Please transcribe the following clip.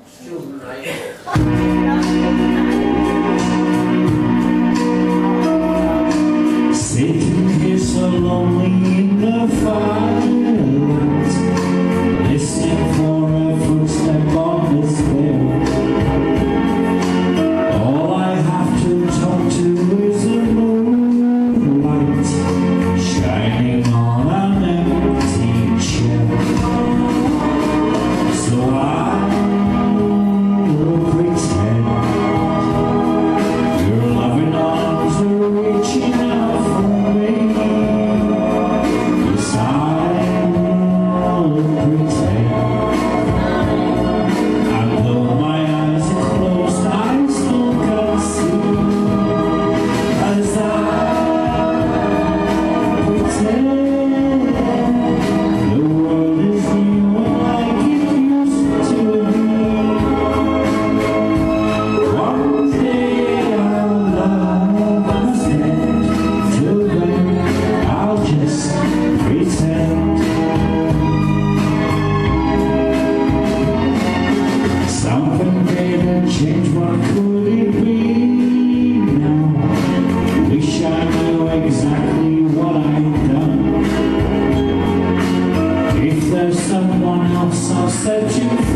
Sitting here so lonely in the firelight, listening for a footstep on the stair. All I have to talk to is the moonlight shining on an empty chair. So I will pretend your loving arms are reaching out for me. Yes, I will pretend. And though my eyes are closed, I still can see. As I pretend the world is new like it used to be. One day our love must end. Till then I'll just pretend. Something made a change, what could it be now? Wish I knew exactly what I'd done. If there's someone else, I'll set you free.